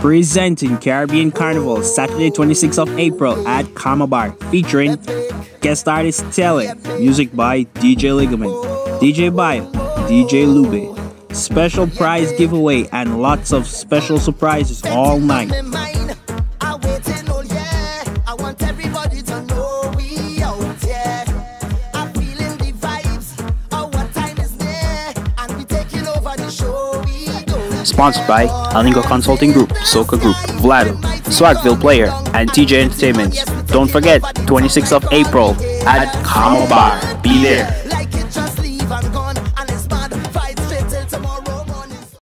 Presenting Caribbean Carnival Saturday 26th of April at Carnaval, featuring guest artist Tele, music by DJ Ligament, DJ Baya, DJ Lube, special prize giveaway, and lots of special surprises all night. Sponsored by Alingo Consulting Group, Soca Group, Vlado, Swagville Player, and TJ Entertainment. Don't forget, 26th of April at Carnaval. Be there.